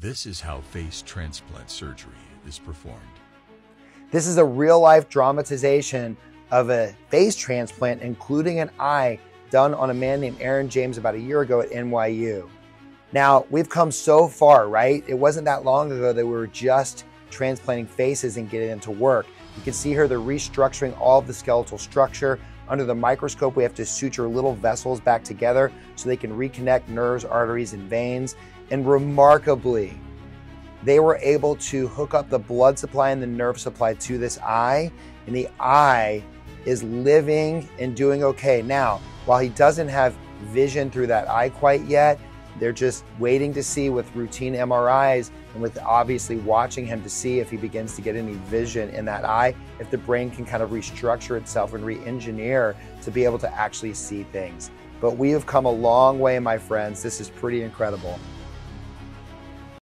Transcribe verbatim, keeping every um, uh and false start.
This is how face transplant surgery is performed. This is a real-life dramatization of a face transplant, including an eye, done on a man named Aaron James about a year ago at N Y U. Now, we've come so far, right? It wasn't that long ago that we were just transplanting faces and getting into work. You can see here they're restructuring all of the skeletal structure. Under the microscope, we have to suture little vessels back together so they can reconnect nerves, arteries, and veins. And remarkably, they were able to hook up the blood supply and the nerve supply to this eye, and the eye is living and doing okay. Now, while he doesn't have vision through that eye quite yet, they're just waiting to see with routine M R Is and with obviously watching him to see if he begins to get any vision in that eye, if the brain can kind of restructure itself and re-engineer to be able to actually see things. But we have come a long way, my friends. This is pretty incredible.